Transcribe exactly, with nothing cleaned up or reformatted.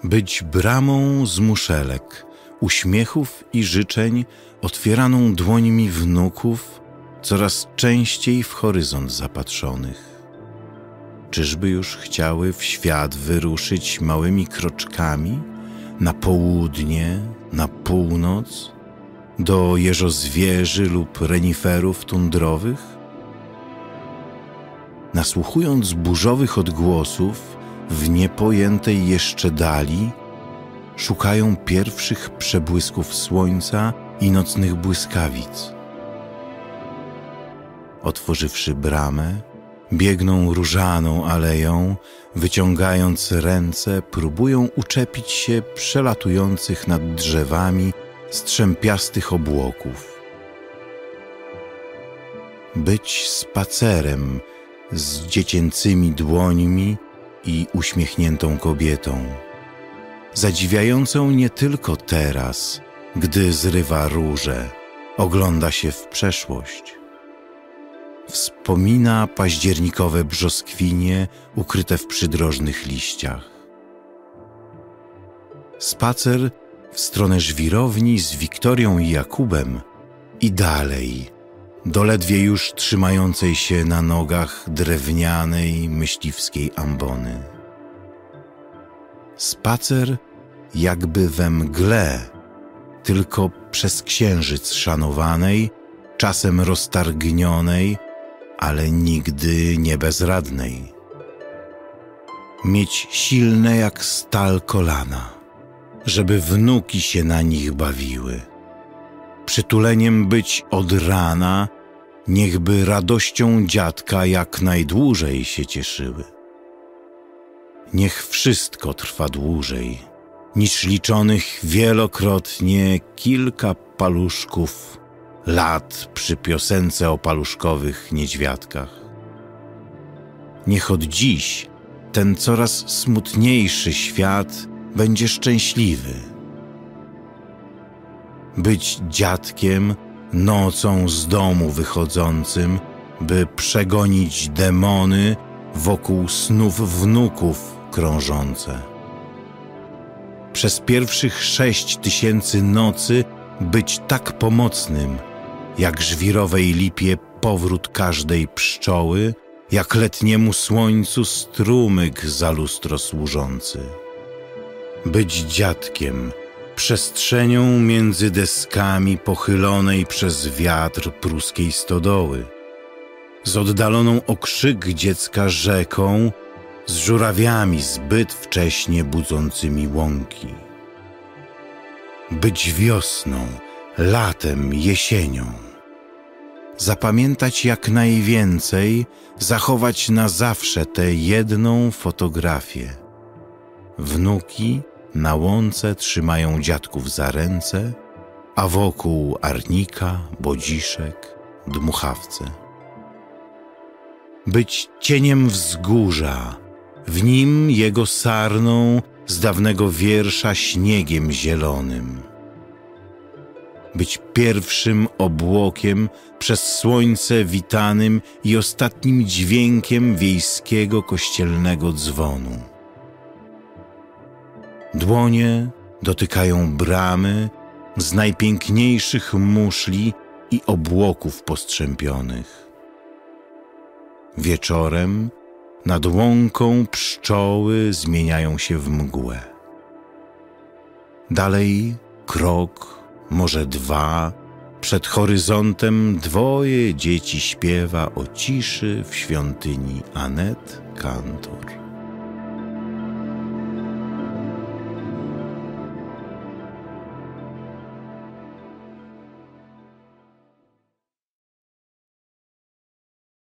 Być bramą z muszelek, uśmiechów i życzeń, otwieraną dłońmi wnuków, coraz częściej w horyzont zapatrzonych. Czyżby już chciały w świat wyruszyć małymi kroczkami na południe, na północ, do jeżozwierzy lub reniferów tundrowych? Nasłuchując burzowych odgłosów w niepojętej jeszcze dali, szukają pierwszych przebłysków słońca i nocnych błyskawic. Otworzywszy bramę, biegną różaną aleją, wyciągając ręce, próbują uczepić się przelatujących nad drzewami strzępiastych obłoków. Być spacerem z dziecięcymi dłońmi i uśmiechniętą kobietą, zadziwiającą nie tylko teraz, gdy zrywa róże, ogląda się w przeszłość. Wspomina październikowe brzoskwinie ukryte w przydrożnych liściach. Spacer w stronę żwirowni z Wiktorią i Jakubem i dalej, do ledwie już trzymającej się na nogach drewnianej myśliwskiej ambony. Spacer jakby we mgle, tylko przez księżyc szanowanej, czasem roztargnionej, ale nigdy nie bezradnej. Mieć silne jak stal kolana, żeby wnuki się na nich bawiły. Przytuleniem być od rana, niechby radością dziadka jak najdłużej się cieszyły. Niech wszystko trwa dłużej, niż liczonych wielokrotnie kilka paluszków lat przy piosence o paluszkowych niedźwiadkach. Niech od dziś ten coraz smutniejszy świat będzie szczęśliwy. Być dziadkiem nocą z domu wychodzącym, by przegonić demony wokół snów wnuków krążące. Przez pierwszych sześć tysięcy nocy być tak pomocnym, jak żwirowej lipie powrót każdej pszczoły, jak letniemu słońcu strumyk za lustro służący. Być dziadkiem, przestrzenią między deskami pochylonej przez wiatr pruskiej stodoły, z oddaloną o krzyk dziecka rzeką, z żurawiami zbyt wcześnie budzącymi łąki. Być wiosną, latem, jesienią. Zapamiętać jak najwięcej, zachować na zawsze tę jedną fotografię. Wnuki na łące trzymają dziadków za ręce, a wokół arnika, bodziszek, dmuchawce. Być cieniem wzgórza, w nim jego sarną z dawnego wiersza śniegiem zielonym. Być pierwszym obłokiem przez słońce witanym i ostatnim dźwiękiem wiejskiego kościelnego dzwonu. Dłonie dotykają bramy z najpiękniejszych muszli i obłoków postrzępionych. Wieczorem nad łąką pszczoły zmieniają się w mgłę. Dalej krok, może dwa, przed horyzontem dwoje dzieci śpiewa o ciszy w świątyni Anet Kantor.